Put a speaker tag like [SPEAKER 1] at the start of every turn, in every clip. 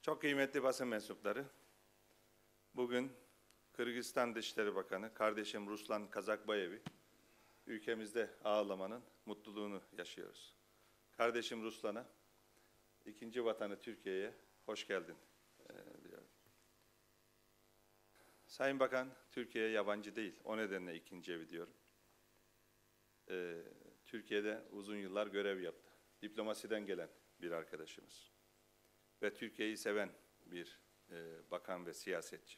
[SPEAKER 1] Çok kıymetli basın mensupları, bugün Kırgızistan Dışişleri Bakanı kardeşim Ruslan Kazakbayev'i ülkemizde ağırlamanın mutluluğunu yaşıyoruz. Kardeşim Ruslan'a, ikinci vatanı Türkiye'ye hoş geldin diyorum. Sayın Bakan, Türkiye'ye yabancı değil, o nedenle ikinci evi diyorum. Türkiye'de uzun yıllar görev yaptı. Diplomasiden gelen bir arkadaşımız ve Türkiye'yi seven bir bakan ve siyasetçi.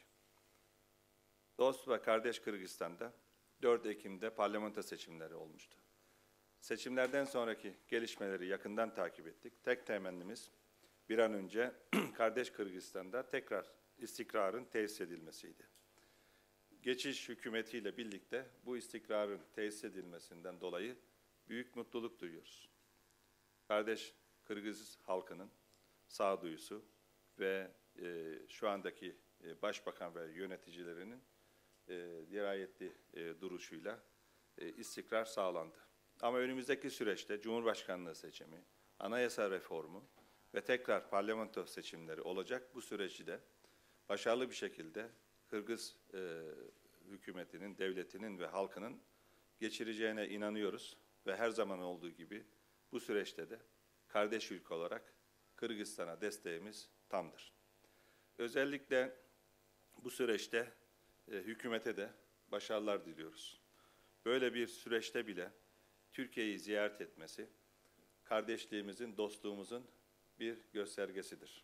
[SPEAKER 1] Dost ve kardeş Kırgızistan'da 4 Ekim'de parlamento seçimleri olmuştu. Seçimlerden sonraki gelişmeleri yakından takip ettik. Tek temennimiz bir an önce kardeş Kırgızistan'da tekrar istikrarın tesis edilmesiydi. Geçiş hükümetiyle birlikte bu istikrarın tesis edilmesinden dolayı büyük mutluluk duyuyoruz. Kardeş Kırgız halkının sağduyusu ve şu andaki başbakan ve yöneticilerinin dirayetli duruşuyla istikrar sağlandı. Ama önümüzdeki süreçte Cumhurbaşkanlığı seçimi, anayasa reformu ve tekrar parlamento seçimleri olacak. Bu süreci de başarılı bir şekilde Kırgız hükümetinin, devletinin ve halkının geçireceğine inanıyoruz. Ve her zaman olduğu gibi bu süreçte de kardeş ülke olarak Kırgızistan'a desteğimiz tamdır. Özellikle bu süreçte hükümete de başarılar diliyoruz. Böyle bir süreçte bile Türkiye'yi ziyaret etmesi, kardeşliğimizin, dostluğumuzun bir göstergesidir.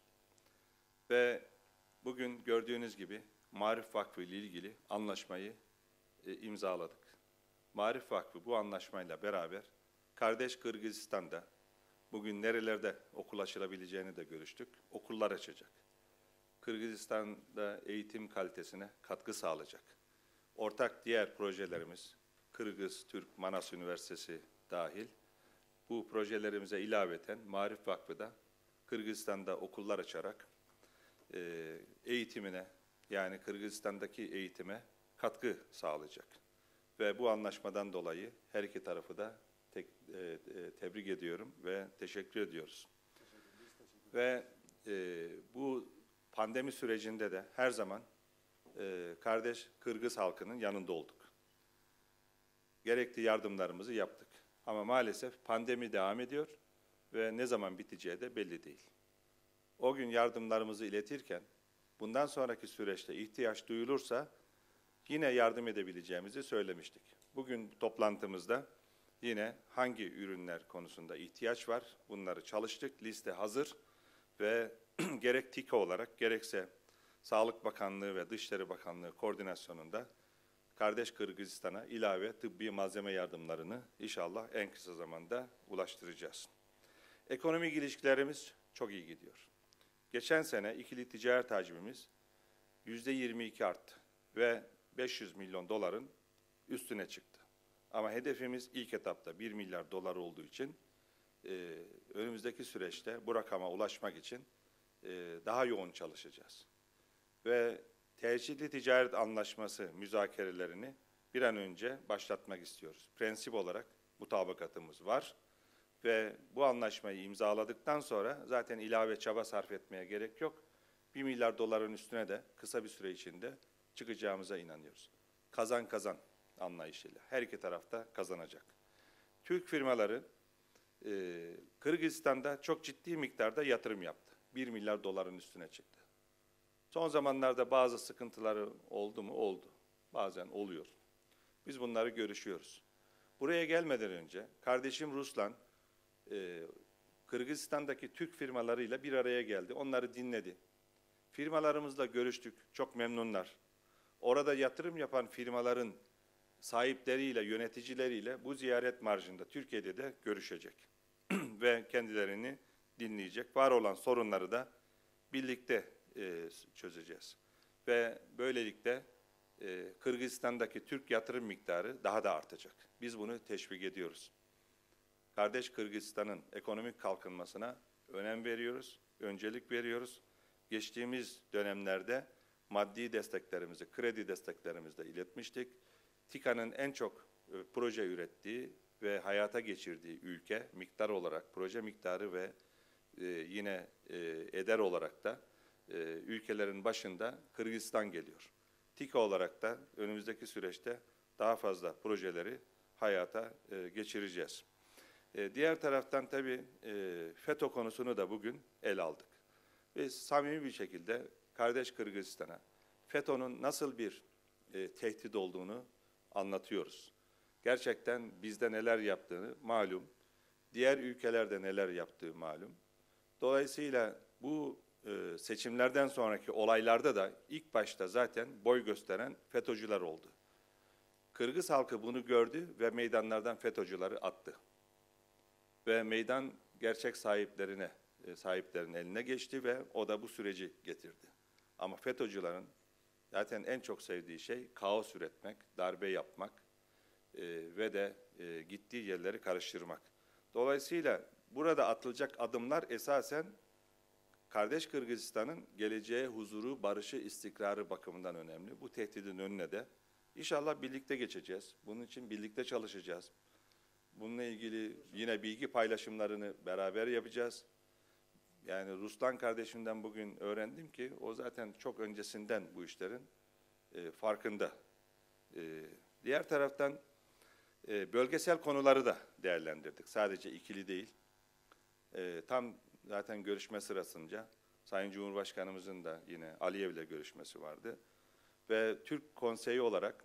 [SPEAKER 1] Ve bugün gördüğünüz gibi Maarif Vakfı ile ilgili anlaşmayı imzaladık. Maarif Vakfı bu anlaşmayla beraber kardeş Kırgızistan'da bugün nerelerde okul açılabileceğini de görüştük. Okullar açacak. Kırgızistan'da eğitim kalitesine katkı sağlayacak. Ortak diğer projelerimiz, Kırgız, Türk, Manas Üniversitesi dahil, bu projelerimize ilaveten Maarif Vakfı da Kırgızistan'da okullar açarak eğitimine, yani Kırgızistan'daki eğitime katkı sağlayacak. Ve bu anlaşmadan dolayı her iki tarafı da tebrik ediyorum ve teşekkür ediyoruz. Ve bu pandemi sürecinde de her zaman kardeş Kırgız halkının yanında olduk. Gerekli yardımlarımızı yaptık. Ama maalesef pandemi devam ediyor ve ne zaman biteceği de belli değil. O gün yardımlarımızı iletirken bundan sonraki süreçte ihtiyaç duyulursa yine yardım edebileceğimizi söylemiştik. Bugün toplantımızda yine hangi ürünler konusunda ihtiyaç var bunları çalıştık. Liste hazır ve gerek TİKA olarak gerekse Sağlık Bakanlığı ve Dışişleri Bakanlığı koordinasyonunda kardeş Kırgızistan'a ilave tıbbi malzeme yardımlarını inşallah en kısa zamanda ulaştıracağız. Ekonomik ilişkilerimiz çok iyi gidiyor. Geçen sene ikili ticaret hacmimiz %22 arttı ve 500 milyon doların üstüne çıktı. Ama hedefimiz ilk etapta 1 milyar dolar olduğu için önümüzdeki süreçte bu rakama ulaşmak için daha yoğun çalışacağız. Ve tehcirli ticaret anlaşması müzakerelerini bir an önce başlatmak istiyoruz. Prensip olarak mutabakatımız var ve bu anlaşmayı imzaladıktan sonra zaten ilave çaba sarf etmeye gerek yok. 1 milyar doların üstüne de kısa bir süre içinde çıkacağımıza inanıyoruz. Kazan kazan anlayışıyla. Her iki tarafta kazanacak. Türk firmaları Kırgızistan'da çok ciddi miktarda yatırım yaptı. 1 milyar doların üstüne çıktı. Son zamanlarda bazı sıkıntıları oldu mu? Oldu. Bazen oluyor. Biz bunları görüşüyoruz. Buraya gelmeden önce kardeşim Ruslan Kırgızistan'daki Türk firmalarıyla bir araya geldi. Onları dinledi. Firmalarımızla görüştük. Çok memnunlar. Orada yatırım yapan firmaların sahipleriyle, yöneticileriyle bu ziyaret marjında Türkiye'de de görüşecek. Ve kendilerini dinleyecek. Var olan sorunları da birlikte çözeceğiz. Ve böylelikle Kırgızistan'daki Türk yatırım miktarı daha da artacak. Biz bunu teşvik ediyoruz. Kardeş Kırgızistan'ın ekonomik kalkınmasına önem veriyoruz, öncelik veriyoruz. Geçtiğimiz dönemlerde maddi desteklerimizi, kredi desteklerimizi de iletmiştik. TİKA'nın en çok proje ürettiği ve hayata geçirdiği ülke miktar olarak, proje miktarı ve yine eder olarak da ülkelerin başında Kırgızistan geliyor. TİKA olarak da önümüzdeki süreçte daha fazla projeleri hayata geçireceğiz. Diğer taraftan tabii FETÖ konusunu da bugün ele aldık. Ve samimi bir şekilde kardeş Kırgızistan'a FETÖ'nün nasıl bir tehdit olduğunu anlatıyoruz. Gerçekten bizde neler yaptığını malum, diğer ülkelerde neler yaptığı malum. Dolayısıyla bu seçimlerden sonraki olaylarda da ilk başta zaten boy gösteren FETÖ'cüler oldu. Kırgız halkı bunu gördü ve meydanlardan FETÖ'cüleri attı. Ve meydan gerçek sahiplerin eline geçti ve o da bu süreci getirdi. Ama FETÖ'cülerin zaten en çok sevdiği şey kaos üretmek, darbe yapmak ve de gittiği yerleri karıştırmak. Dolayısıyla burada atılacak adımlar esasen kardeş Kırgızistan'ın geleceğe huzuru, barışı, istikrarı bakımından önemli. Bu tehdidin önüne de inşallah birlikte geçeceğiz. Bunun için birlikte çalışacağız. Bununla ilgili yine bilgi paylaşımlarını beraber yapacağız. Yani Ruslan kardeşimden bugün öğrendim ki o zaten çok öncesinden bu işlerin farkında. Diğer taraftan bölgesel konuları da değerlendirdik. Sadece ikili değil. Tam zaten görüşme sırasında Sayın Cumhurbaşkanımızın da yine Aliyev'le görüşmesi vardı. Ve Türk Konseyi olarak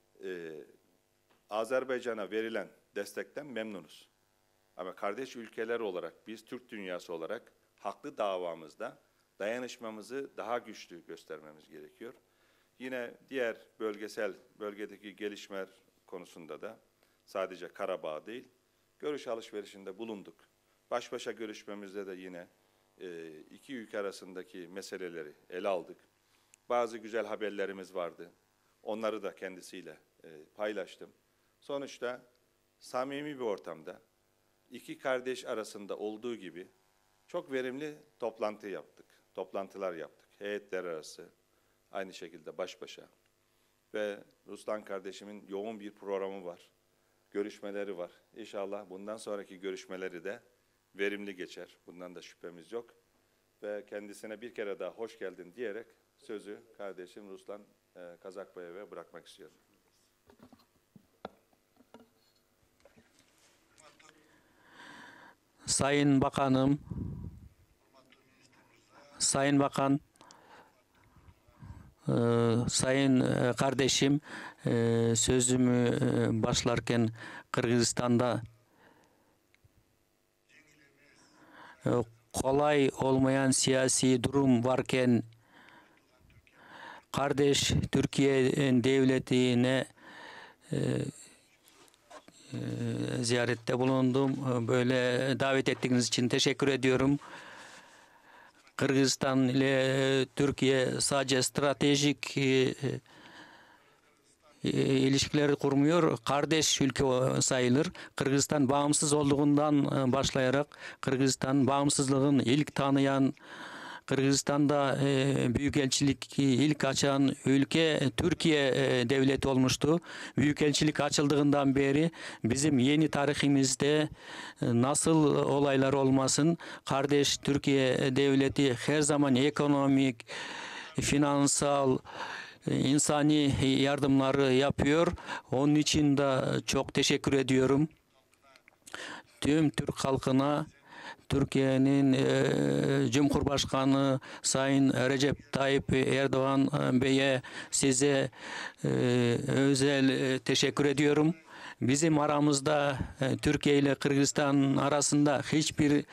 [SPEAKER 1] Azerbaycan'a verilen destekten memnunuz. Ama kardeş ülkeler olarak biz Türk dünyası olarak haklı davamızda dayanışmamızı daha güçlü göstermemiz gerekiyor. Yine diğer bölgedeki gelişmeler konusunda da sadece Karabağ değil, görüş alışverişinde bulunduk. Baş başa görüşmemizde de yine iki ülke arasındaki meseleleri ele aldık. Bazı güzel haberlerimiz vardı. Onları da kendisiyle paylaştım. Sonuçta samimi bir ortamda iki kardeş arasında olduğu gibi çok verimli toplantılar yaptık. Heyetler arası, aynı şekilde baş başa. Ve Ruslan kardeşimin yoğun bir programı var. Görüşmeleri var. İnşallah bundan sonraki görüşmeleri de verimli geçer. Bundan da şüphemiz yok. Ve kendisine bir kere daha hoş geldin diyerek sözü kardeşim Ruslan Kazakbayev'e bırakmak istiyorum.
[SPEAKER 2] Sayın Bakanım, Sayın Bakan, Sayın kardeşim, sözümü başlarken Kırgızistan'da kolay olmayan siyasi durum varken kardeş Türkiye devletine ziyarette bulundum. Böyle davet ettiğiniz için teşekkür ediyorum. Kırgızistan ile Türkiye sadece stratejik ilişkileri kurmuyor. Kardeş ülke sayılır. Kırgızistan bağımsız olduğundan başlayarak Kırgızistan bağımsızlığın ilk tanıyan, Kırgızistan'da büyükelçilik ilk açan ülke Türkiye devleti olmuştu. Büyükelçilik açıldığından beri bizim yeni tarihimizde nasıl olaylar olmasın, kardeş Türkiye devleti her zaman ekonomik, finansal, insani yardımları yapıyor. Onun için de çok teşekkür ediyorum. Tüm Türk halkına, Türkiye'nin Cumhurbaşkanı Sayın Recep Tayyip Erdoğan Bey'e, size özel teşekkür ediyorum. Bizim aramızda Türkiye ile Kırgızistan arasında hiçbir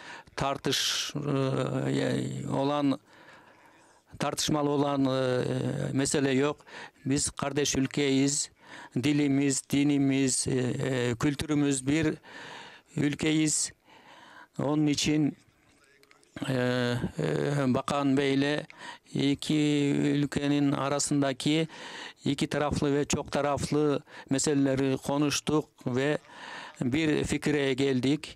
[SPEAKER 2] tartışmalı olan mesele yok. Biz kardeş ülkeyiz. Dilimiz, dinimiz, kültürümüz bir ülkeyiz. Onun için Bakan Bey'le iki ülkenin arasındaki iki taraflı ve çok taraflı meseleleri konuştuk ve bir fikre geldik.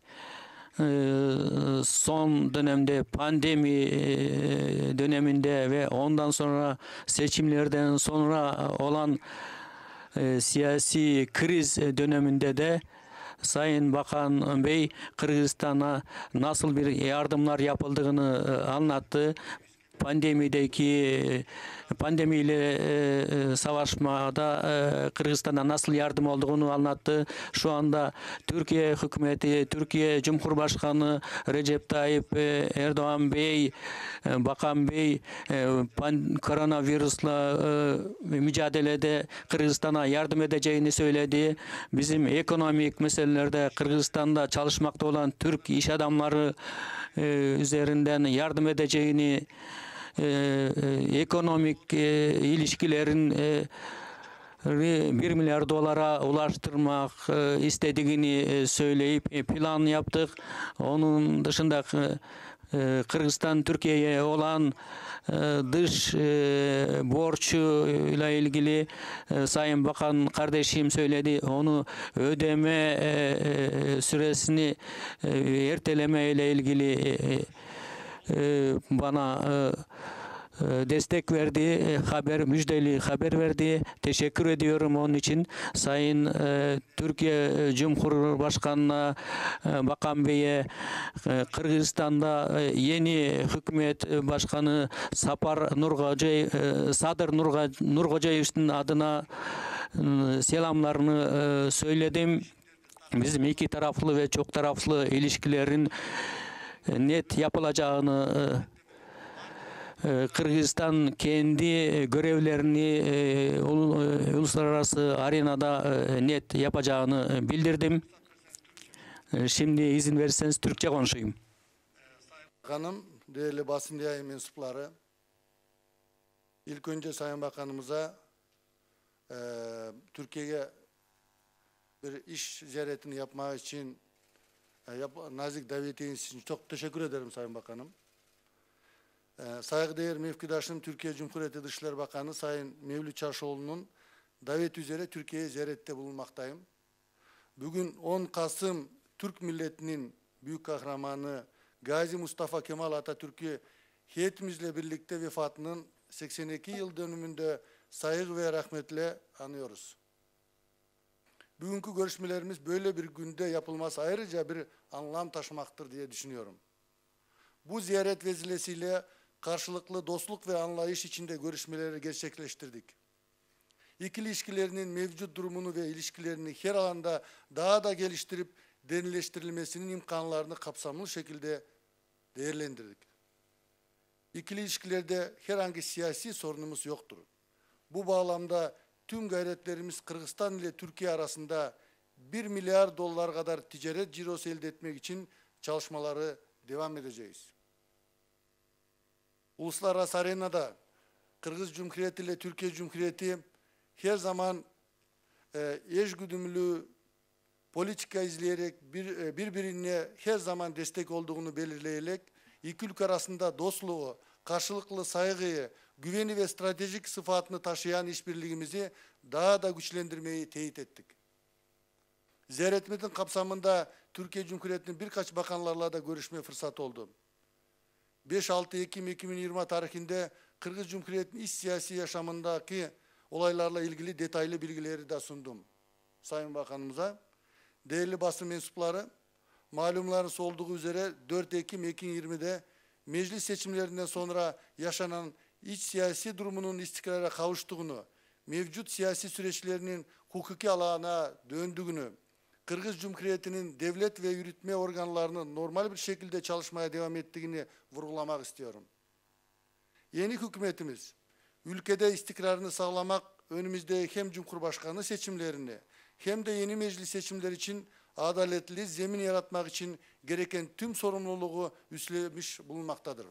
[SPEAKER 2] Son dönemde pandemi döneminde ve ondan sonra seçimlerden sonra olan siyasi kriz döneminde de Sayın Bakan Bey Kırgızistan'a nasıl bir yardımlar yapıldığını anlattı. pandemiyle savaşmada Kırgızistan'a nasıl yardım olduğunu anlattı. Şu anda Türkiye hükümeti, Türkiye Cumhurbaşkanı Recep Tayyip Erdoğan Bey, Bakan Bey koronavirüsle mücadelede Kırgızistan'a yardım edeceğini söyledi. Bizim ekonomik meselelerde Kırgızistan'da çalışmakta olan Türk iş adamları üzerinden yardım edeceğini, ekonomik ilişkilerin 1 milyar dolara ulaştırmak istediğini söyleyip plan yaptık. Onun dışında Kırgızistan Türkiye'ye olan dış borçuyla ilgili Sayın Bakan kardeşim söyledi. Onu ödeme süresini erteleme ile ilgili bana destek verdi, müjdeli haber verdi. Teşekkür ediyorum onun için. Sayın Türkiye Cumhurbaşkanı'na, Bakan Bey'e, Kırgızistan'da yeni hükümet başkanı Sadır Nurgocayev'in adına selamlarını söyledim. Bizim iki taraflı ve çok taraflı ilişkilerin net yapılacağını, Kırgızistan kendi görevlerini uluslararası arenada net yapacağını bildirdim. Şimdi izin verirseniz Türkçe konuşayım.
[SPEAKER 3] Bakanım, değerli basın yayın mensupları, ilk önce Sayın Bakanımıza Türkiye'ye bir iş ziyaretini yapmak için nazik davetiniz için çok teşekkür ederim Sayın Bakanım. Saygıdeğer mevkidaşım Türkiye Cumhuriyeti Dışişleri Bakanı Sayın Mevlüt Çavuşoğlu'nun davet üzere Türkiye'ye ziyarette bulunmaktayım. Bugün 10 Kasım Türk milletinin büyük kahramanı Gazi Mustafa Kemal Atatürk'ü heyetimizle birlikte vefatının 82 yıl dönümünde saygı ve rahmetle anıyoruz. Bugünkü görüşmelerimiz böyle bir günde yapılması ayrıca bir anlam taşımaktır diye düşünüyorum. Bu ziyaret vesilesiyle karşılıklı dostluk ve anlayış içinde görüşmeleri gerçekleştirdik. İkili ilişkilerinin mevcut durumunu ve ilişkilerini her alanda daha da geliştirip derinleştirilmesinin imkanlarını kapsamlı şekilde değerlendirdik. İkili ilişkilerde herhangi siyasi sorunumuz yoktur. Bu bağlamda tüm gayretlerimiz Kırgızistan ile Türkiye arasında 1 milyar dolar kadar ticaret cirosu elde etmek için çalışmaları devam edeceğiz. Uluslararası arenada Kırgız Cumhuriyeti ile Türkiye Cumhuriyeti her zaman eşgüdümlü politika izleyerek birbirine her zaman destek olduğunu belirleyerek iki ülke arasında dostluğu, karşılıklı saygıyı, güveni ve stratejik sıfatını taşıyan işbirliğimizi daha da güçlendirmeyi teyit ettik. Ziyaretimizin kapsamında Türkiye Cumhuriyeti'nin birkaç bakanlarla da görüşme fırsatı oldu. 5-6 Ekim 2020 tarihinde Kırgız Cumhuriyeti'nin iç siyasi yaşamındaki olaylarla ilgili detaylı bilgileri de sundum Sayın Bakanımıza. Değerli basın mensupları, malumlarınız olduğu üzere 4 Ekim 2020'de meclis seçimlerinden sonra yaşanan iç siyasi durumunun istikrara kavuştuğunu, mevcut siyasi süreçlerinin hukuki alana döndüğünü, Kırgız Cumhuriyeti'nin devlet ve yürütme organlarının normal bir şekilde çalışmaya devam ettiğini vurgulamak istiyorum. Yeni hükümetimiz, ülkede istikrarını sağlamak önümüzde hem Cumhurbaşkanı seçimlerini hem de yeni meclis seçimleri için adaletli zemin yaratmak için gereken tüm sorumluluğu üstlenmiş bulunmaktadır.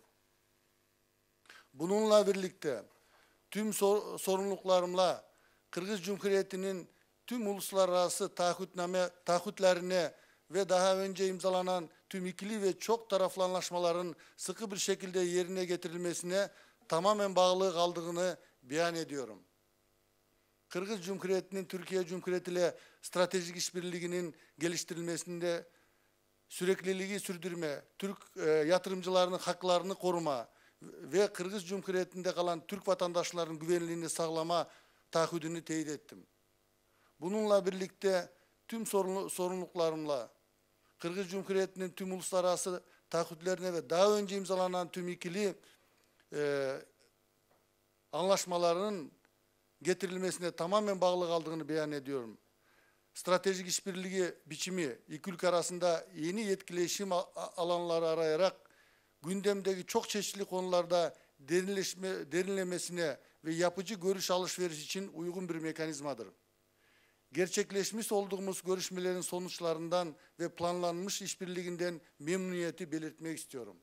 [SPEAKER 3] Bununla birlikte tüm sorumluluklarımla Kırgız Cumhuriyeti'nin tüm uluslararası taahhütlerine ve daha önce imzalanan tüm ikili ve çok taraflı anlaşmaların sıkı bir şekilde yerine getirilmesine tamamen bağlı kaldığını beyan ediyorum. Kırgız Cumhuriyeti'nin Türkiye Cumhuriyeti ile stratejik işbirliğinin geliştirilmesinde sürekliliği sürdürme, Türk yatırımcılarının haklarını koruma ve Kırgız Cumhuriyeti'nde kalan Türk vatandaşlarının güvenliğini sağlama taahhüdünü teyit ettim. Bununla birlikte tüm sorumluluklarımla Kırgız Cumhuriyeti'nin tüm uluslararası taahhütlerine ve daha önce imzalanan tüm ikili anlaşmalarının getirilmesine tamamen bağlı kaldığını beyan ediyorum. Stratejik işbirliği biçimi iki ülke arasında yeni etkileşim alanları arayarak gündemdeki çok çeşitli konularda derinlemesine ve yapıcı görüş alışverişi için uygun bir mekanizmadır. Gerçekleşmiş olduğumuz görüşmelerin sonuçlarından ve planlanmış işbirliğinden memnuniyeti belirtmek istiyorum.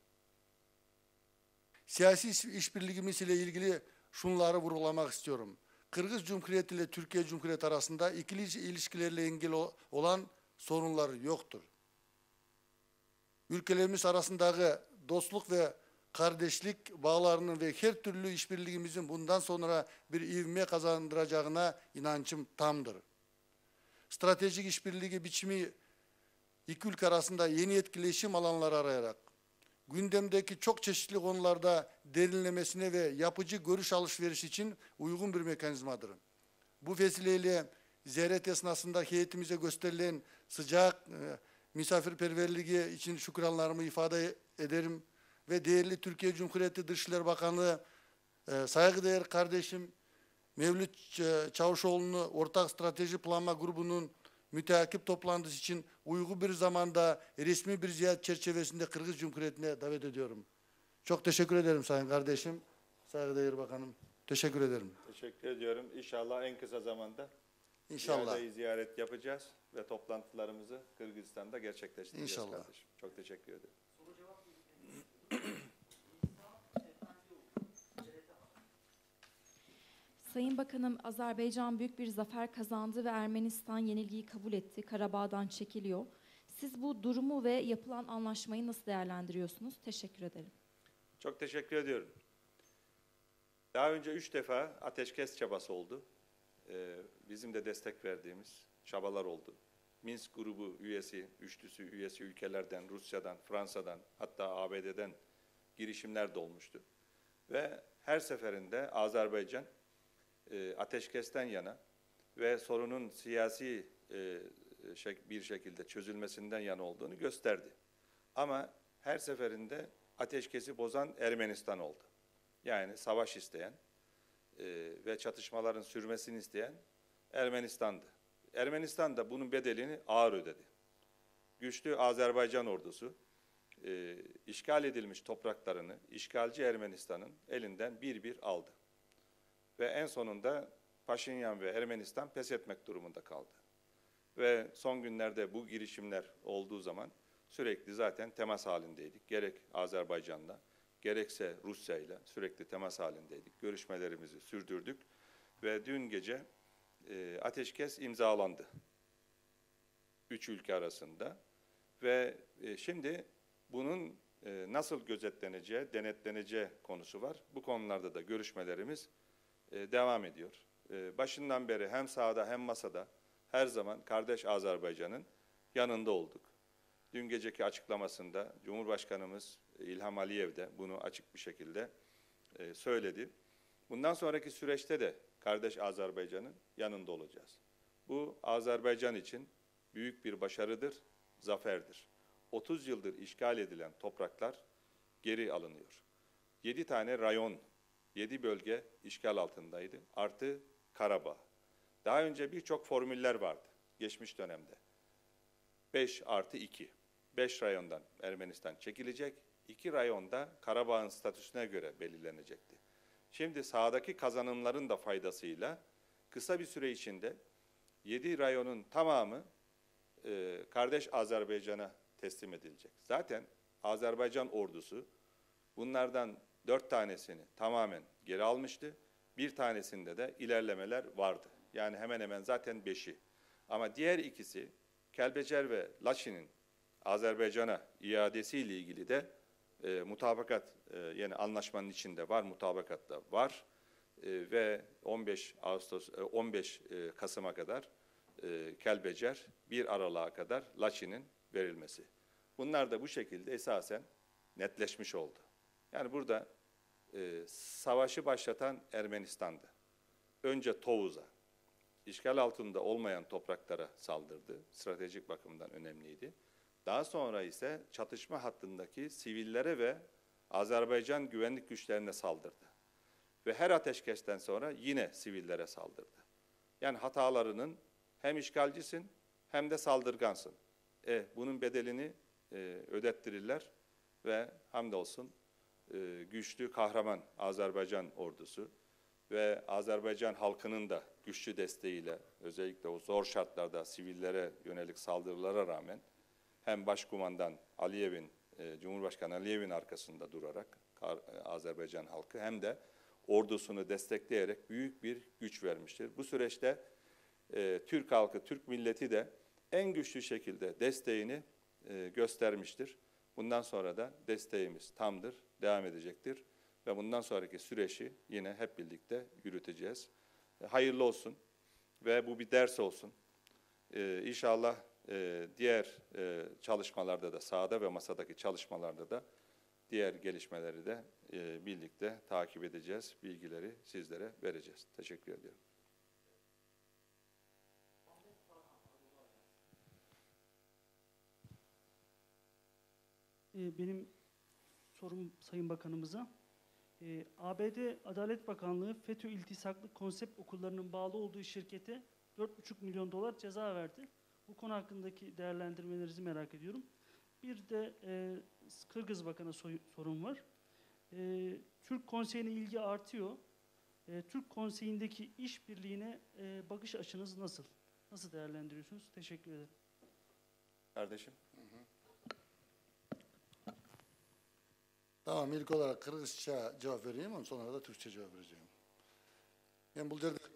[SPEAKER 3] Siyasi işbirliğimiz ile ilgili şunları vurgulamak istiyorum. Kırgız Cumhuriyeti ile Türkiye Cumhuriyeti arasında ikili ilişkilerle ilgili olan sorunlar yoktur. Ülkelerimiz arasındaki dostluk ve kardeşlik bağlarının ve her türlü işbirliğimizin bundan sonra bir ivme kazandıracağına inancım tamdır. Stratejik işbirliği biçimi iki ülke arasında yeni etkileşim alanları arayarak gündemdeki çok çeşitli konularda derinlemesine ve yapıcı görüş alışverişi için uygun bir mekanizmadır. Bu vesileyle ziyaret esnasında heyetimize gösterilen sıcak misafirperverliği için şükranlarımı ifade ederim ve değerli Türkiye Cumhuriyeti Dışişleri Bakanlığı saygıdeğer kardeşim Mevlüt Çavuşoğlu'nu Ortak Strateji Planlama Grubu'nun müteakip toplantısı için uygun bir zamanda resmi bir ziyaret çerçevesinde Kırgız Cumhuriyeti'ne davet ediyorum. Çok teşekkür ederim sayın kardeşim, saygıdeğer bakanım. Teşekkür ederim.
[SPEAKER 1] Teşekkür ediyorum. İnşallah en kısa zamanda
[SPEAKER 3] İnşallah.
[SPEAKER 1] ziyaret yapacağız ve toplantılarımızı Kırgızistan'da gerçekleştireceğiz
[SPEAKER 3] İnşallah.
[SPEAKER 1] kardeşim. Çok teşekkür ederim.
[SPEAKER 4] Sayın Bakanım, Azerbaycan büyük bir zafer kazandı ve Ermenistan yenilgiyi kabul etti. Karabağ'dan çekiliyor. Siz bu durumu ve yapılan anlaşmayı nasıl değerlendiriyorsunuz? Teşekkür ederim.
[SPEAKER 1] Çok teşekkür ediyorum. Daha önce 3 defa ateşkes çabası oldu. Bizim de destek verdiğimiz çabalar oldu. Minsk grubu üyesi, üçlüsü üyesi ülkelerden, Rusya'dan, Fransa'dan, hatta ABD'den girişimler de olmuştu. Ve her seferinde Azerbaycan ateşkesten yana ve sorunun siyasi bir şekilde çözülmesinden yana olduğunu gösterdi. Ama her seferinde ateşkesi bozan Ermenistan oldu. Yani savaş isteyen ve çatışmaların sürmesini isteyen Ermenistan'dı. Ermenistan da bunun bedelini ağır ödedi. Güçlü Azerbaycan ordusu işgal edilmiş topraklarını işgalci Ermenistan'ın elinden bir bir aldı. Ve en sonunda Paşinyan ve Ermenistan pes etmek durumunda kaldı. Ve son günlerde bu girişimler olduğu zaman sürekli zaten temas halindeydik. Gerek Azerbaycan'la, gerekse Rusya'yla sürekli temas halindeydik. Görüşmelerimizi sürdürdük ve dün gece ateşkes imzalandı. 3 ülke arasında ve şimdi bunun nasıl gözetleneceği, denetleneceği konusu var. Bu konularda da görüşmelerimiz devam ediyor. Başından beri hem sahada hem masada her zaman kardeş Azerbaycan'ın yanında olduk. Dün geceki açıklamasında Cumhurbaşkanımız İlham Aliyev de bunu açık bir şekilde söyledi. Bundan sonraki süreçte de kardeş Azerbaycan'ın yanında olacağız. Bu Azerbaycan için büyük bir başarıdır, zaferdir. 30 yıldır işgal edilen topraklar geri alınıyor. 7 tane rayon, 7 bölge işgal altındaydı. Artı Karabağ. Daha önce birçok formüller vardı geçmiş dönemde. 5+2. 5 rayondan Ermenistan çekilecek. 2 rayonda Karabağ'ın statüsüne göre belirlenecekti. Şimdi sahadaki kazanımların da faydasıyla kısa bir süre içinde 7 rayonun tamamı kardeş Azerbaycan'a teslim edilecek. Zaten Azerbaycan ordusu bunlardan 4 tanesini tamamen geri almıştı. Bir tanesinde de ilerlemeler vardı. Yani hemen hemen zaten 5'i. Ama diğer ikisi Kelbecer ve Laçin'in Azerbaycan'a iadesiyle ilgili de mutabakat yani anlaşmanın içinde var, mutabakat da var ve 15 Kasım'a kadar Kelbecer, 1 Aralık'a kadar Laçin'in verilmesi. Bunlar da bu şekilde esasen netleşmiş oldu. Yani burada savaşı başlatan Ermenistan'dı. Önce Tovuz'a, işgal altında olmayan topraklara saldırdı. Stratejik bakımdan önemliydi. Daha sonra ise çatışma hattındaki sivillere ve Azerbaycan güvenlik güçlerine saldırdı. Ve her ateşkesten sonra yine sivillere saldırdı. Yani hatalarının hem işgalcisin hem de saldırgansın. Bunun bedelini ödettirirler ve hamdolsun güçlü, kahraman Azerbaycan ordusu ve Azerbaycan halkının da güçlü desteğiyle özellikle o zor şartlarda sivillere yönelik saldırılara rağmen hem Başkumandan Aliyev'in, Cumhurbaşkanı Aliyev'in arkasında durarak Azerbaycan halkı hem de ordusunu destekleyerek büyük bir güç vermiştir. Bu süreçte Türk halkı, Türk milleti de en güçlü şekilde desteğini göstermiştir. Bundan sonra da desteğimiz tamdır, devam edecektir ve bundan sonraki süreci yine hep birlikte yürüteceğiz. Hayırlı olsun ve bu bir ders olsun. İnşallah diğer çalışmalarda da, sahada ve masadaki çalışmalarda da diğer gelişmeleri de birlikte takip edeceğiz, bilgileri sizlere vereceğiz. Teşekkür ediyorum.
[SPEAKER 5] Benim sorum Sayın Bakanımıza. ABD Adalet Bakanlığı FETÖ iltisaklı konsept okullarının bağlı olduğu şirkete $4,5 milyon ceza verdi. Bu konu hakkındaki değerlendirmelerinizi merak ediyorum. Bir de Kırgız Bakan'a sorum var. Türk Konseyi'ne ilgi artıyor. Türk Konseyi'ndeki işbirliğine bakış açınız nasıl? Nasıl değerlendiriyorsunuz? Teşekkür ederim.
[SPEAKER 1] Kardeşim.
[SPEAKER 3] Tamam, ilk olarak Kırgızca cevap vereyim, ondan sonra da Türkçe cevap vereceğim. Ben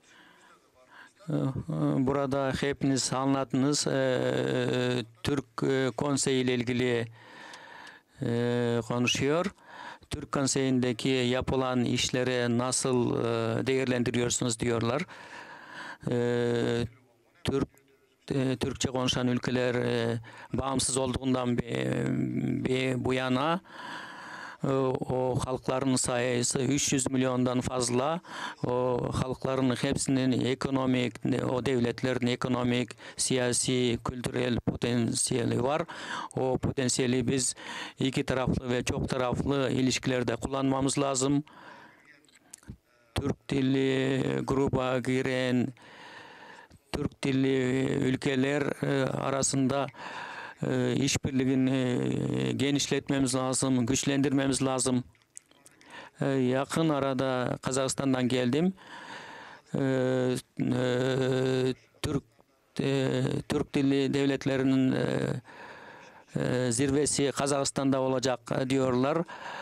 [SPEAKER 2] Burada hepiniz anlattınız. Türk Konseyi ile ilgili konuşuyor. Türk Konseyi'ndeki yapılan işleri nasıl değerlendiriyorsunuz diyorlar. Türkçe konuşan ülkeler bağımsız olduğundan bu yana o halkların sayısı 300 milyondan fazla. O halkların hepsinin ekonomik, o devletlerin ekonomik, siyasi, kültürel potansiyeli var. O potansiyeli biz iki taraflı ve çok taraflı ilişkilerde kullanmamız lazım. Türk dilli gruba giren Türk dilli ülkeler arasında işbirliğini genişletmemiz lazım, güçlendirmemiz lazım. Yakın arada Kazakistan'dan geldim. Türk dilli devletlerinin zirvesi Kazakistan'da olacak diyorlar.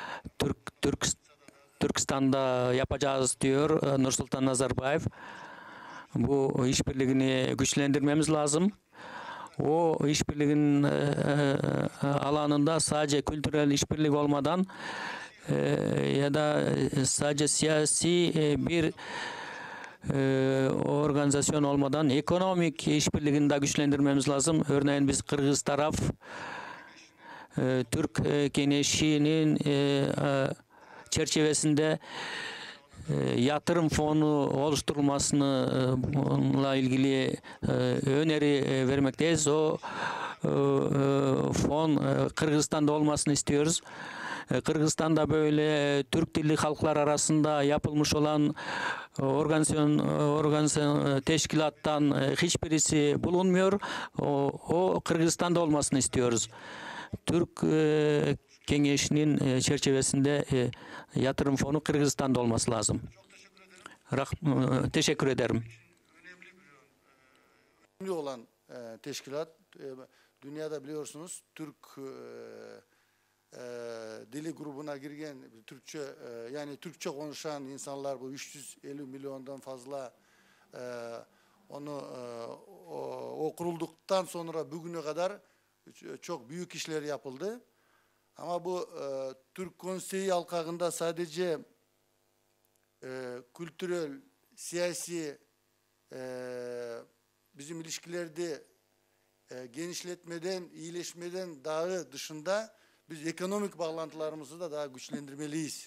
[SPEAKER 2] Türkistan'da yapacağız diyor Nursultan Nazarbayev. Bu işbirliğini güçlendirmemiz lazım. O işbirliğinin alanında sadece kültürel işbirliği olmadan ya da sadece siyasi bir organizasyon olmadan ekonomik işbirliğini de güçlendirmemiz lazım. Örneğin biz Kırgız taraf Türk Gençliğinin çerçevesinde yatırım fonu oluşturulmasını bununla ilgili öneri vermekteyiz. O fon Kırgızistan'da olmasını istiyoruz. Kırgızistan'da böyle Türk dilli halklar arasında yapılmış olan organizasyon teşkilattan hiçbirisi bulunmuyor. O Kırgızistan'da olmasını istiyoruz. Türk Gençliğinin çerçevesinde yatırım fonu Kırgızistan'da olması lazım. Teşekkür ederim.
[SPEAKER 3] önemli olan teşkilat. Dünyada biliyorsunuz Türk dili grubuna girgen Türkçe yani Türkçe konuşan insanlar bu 350 milyondan fazla o kurulduktan sonra bugüne kadar çok büyük işler yapıldı. Ama bu Türk Konseyi halkağında sadece kültürel, siyasi bizim ilişkilerde genişletmeden, iyileşmeden daha dışında biz ekonomik bağlantılarımızı da daha güçlendirmeliyiz.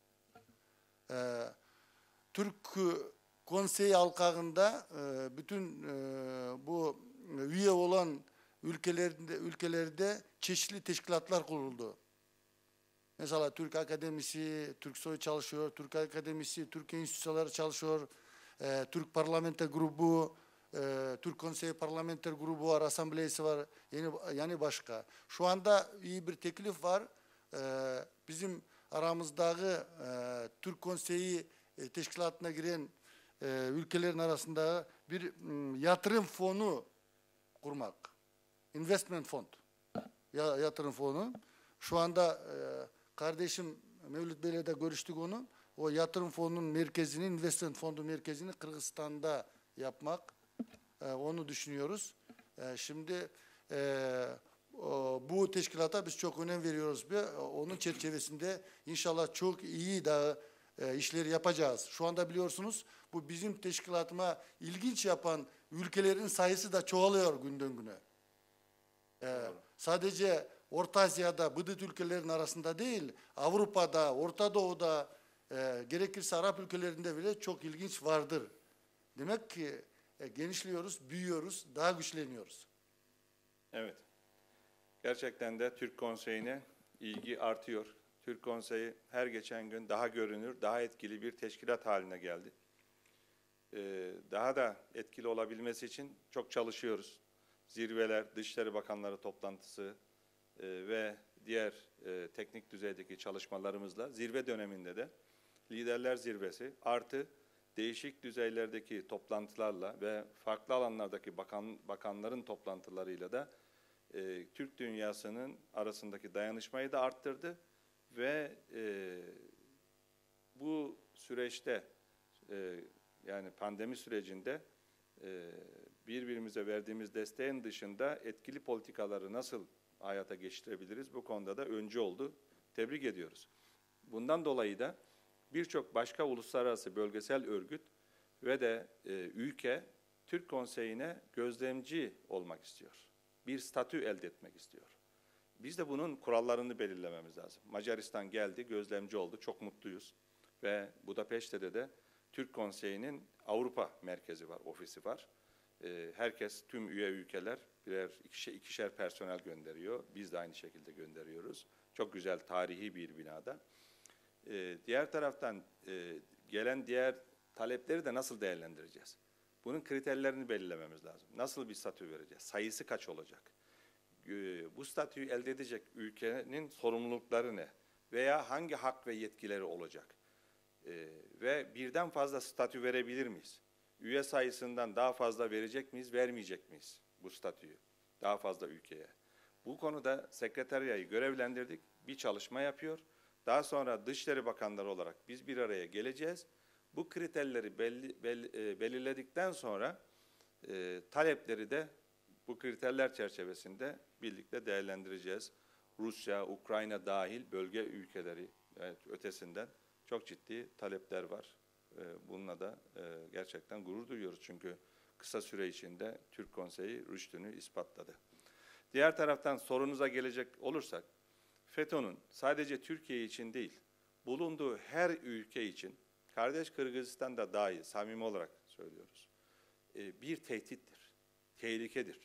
[SPEAKER 3] Türk Konseyi halkağında bütün bu üye olan ülkelerde çeşitli teşkilatlar kuruldu. Mesela Türk Akademisi, Türksoy çalışıyor, Türk Akademisi, Türkiye Enstitüleri çalışıyor, Türk Parlamenter Grubu, Türk Konseyi Parlamenter Grubu var, asambleyesi var, yani başka. Şu anda iyi bir teklif var. Bizim aramızdaki Türk Konseyi teşkilatına giren ülkelerin arasında bir yatırım fonu kurmak. Investment fond. Yatırım fonu. Şu anda kardeşim Mevlüt Bey'le de görüştük onu. O yatırım fonunun merkezini, investment fondu merkezini Kırgızistan'da yapmak. Onu düşünüyoruz. Şimdi bu teşkilata biz çok önem veriyoruz. Onun çerçevesinde inşallah çok iyi daha işleri yapacağız. Şu anda biliyorsunuz bu bizim teşkilatıma ilginç yapan ülkelerin sayısı da çoğalıyor günden güne. Sadece Orta Asya'da, Bıdıt ülkelerin arasında değil, Avrupa'da, Orta Doğu'da, gerekirse Arap ülkelerinde bile çok ilginç vardır. Demek ki genişliyoruz, büyüyoruz, daha güçleniyoruz.
[SPEAKER 1] Evet. Gerçekten de Türk Konseyi'ne ilgi artıyor. Türk Konseyi her geçen gün daha görünür, daha etkili bir teşkilat haline geldi. Daha da etkili olabilmesi için çok çalışıyoruz. Zirveler, Dışişleri Bakanları toplantısı ve diğer teknik düzeydeki çalışmalarımızla zirve döneminde de Liderler Zirvesi artı değişik düzeylerdeki toplantılarla ve farklı alanlardaki bakanların toplantılarıyla da Türk dünyasının arasındaki dayanışmayı da arttırdı ve bu süreçte yani pandemi sürecinde birbirimize verdiğimiz desteğin dışında etkili politikaları nasıl hayata geçirebiliriz? Bu konuda da öncü oldu. Tebrik ediyoruz. Bundan dolayı da birçok başka uluslararası bölgesel örgüt ve de ülke Türk Konseyi'ne gözlemci olmak istiyor. Bir statü elde etmek istiyor. Biz de bunun kurallarını belirlememiz lazım. Macaristan geldi, gözlemci oldu. Çok mutluyuz. Ve Budapeşte'de de Türk Konseyi'nin Avrupa merkezi var, ofisi var. Herkes, tüm üye ülkeler ikişer personel gönderiyor. Biz de aynı şekilde gönderiyoruz. Çok güzel, tarihi bir binada. Diğer taraftan gelen diğer talepleri de nasıl değerlendireceğiz? Bunun kriterlerini belirlememiz lazım. Nasıl bir statü vereceğiz? Sayısı kaç olacak? Bu statüyü elde edecek ülkenin sorumlulukları ne? Veya hangi hak ve yetkileri olacak? Ve birden fazla statü verebilir miyiz? Üye sayısından daha fazla verecek miyiz, vermeyecek miyiz bu statüyü? Daha fazla ülkeye. Bu konuda sekreteriyayı görevlendirdik, bir çalışma yapıyor. Daha sonra Dışişleri Bakanları olarak biz bir araya geleceğiz. Bu kriterleri belirledikten sonra talepleri de bu kriterler çerçevesinde birlikte değerlendireceğiz. Rusya, Ukrayna dahil bölge ülkeleri ötesinden çok ciddi talepler var. Bununla da gerçekten gurur duyuyoruz çünkü kısa süre içinde Türk Konseyi rüştünü ispatladı. Diğer taraftan sorunuza gelecek olursak, FETÖ'nün sadece Türkiye için değil, bulunduğu her ülke için, kardeş Kırgızistan'da dahil, samimi olarak söylüyoruz, bir tehdittir, tehlikedir.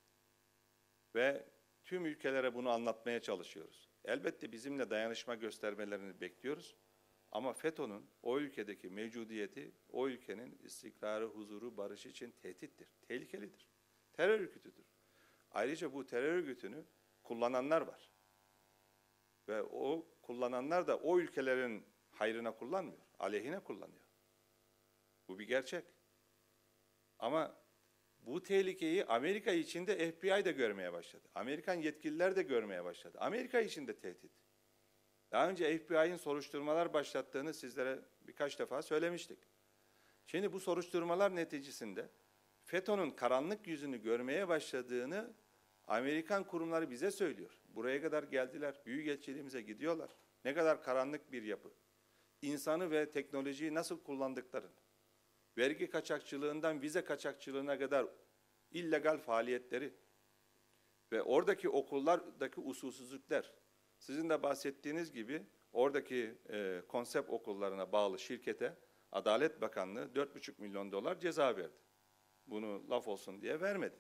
[SPEAKER 1] Ve tüm ülkelere bunu anlatmaya çalışıyoruz. Elbette bizimle dayanışma göstermelerini bekliyoruz. Ama FETÖ'nün o ülkedeki mevcudiyeti, o ülkenin istikrarı, huzuru, barışı için tehdittir, tehlikelidir. Terör örgütüdür. Ayrıca bu terör örgütünü kullananlar var. Ve o kullananlar da o ülkelerin hayrına kullanmıyor, aleyhine kullanıyor. Bu bir gerçek. Ama bu tehlikeyi Amerika içinde FBI de görmeye başladı. Amerikan yetkililer de görmeye başladı. Amerika içinde tehdit. Daha önce FBI'nin soruşturmalar başlattığını sizlere birkaç defa söylemiştik. Şimdi bu soruşturmalar neticesinde FETÖ'nün karanlık yüzünü görmeye başladığını Amerikan kurumları bize söylüyor. Buraya kadar geldiler, büyükelçiliğimize gidiyorlar. Ne kadar karanlık bir yapı. İnsanı ve teknolojiyi nasıl kullandıklarını, vergi kaçakçılığından vize kaçakçılığına kadar illegal faaliyetleri ve oradaki okullardaki usulsüzlükler, sizin de bahsettiğiniz gibi oradaki konsept okullarına bağlı şirkete Adalet Bakanlığı 4,5 milyon dolar ceza verdi. Bunu laf olsun diye vermedi.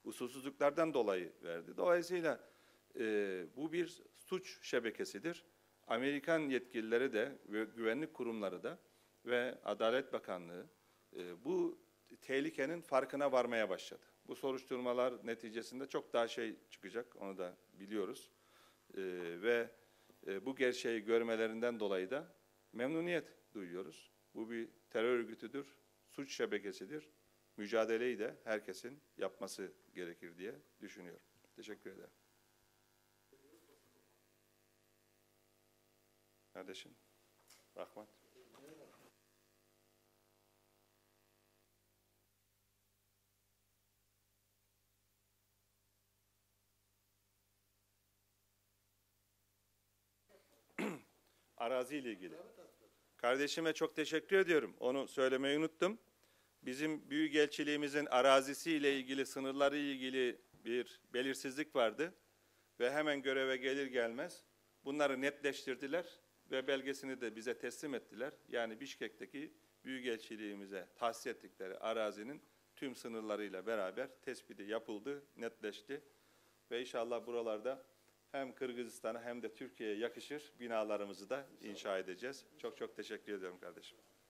[SPEAKER 1] Usulsüzlüklerden dolayı verdi. Dolayısıyla bu bir suç şebekesidir. Amerikan yetkilileri de ve güvenlik kurumları da ve Adalet Bakanlığı bu tehlikenin farkına varmaya başladı. Bu soruşturmalar neticesinde çok daha şey çıkacak, onu da biliyoruz. Ve bu gerçeği görmelerinden dolayı da memnuniyet duyuyoruz. Bu bir terör örgütüdür, suç şebekesidir. Mücadeleyi de herkesin yapması gerekir diye düşünüyorum. Teşekkür ederim. Kardeşim, Rahmat. Arazi ile ilgili. Kardeşime çok teşekkür ediyorum. Onu söylemeyi unuttum. Bizim büyükelçiliğimizin arazisiyle ilgili, sınırları ilgili bir belirsizlik vardı. Ve hemen göreve gelir gelmez bunları netleştirdiler ve belgesini de bize teslim ettiler. Yani Bişkek'teki büyükelçiliğimize tahsis ettikleri arazinin tüm sınırlarıyla beraber tespiti yapıldı, netleşti. Ve inşallah buralarda hem Kırgızistan'a hem de Türkiye'ye yakışır binalarımızı da inşa edeceğiz. Çok çok teşekkür ediyorum kardeşim.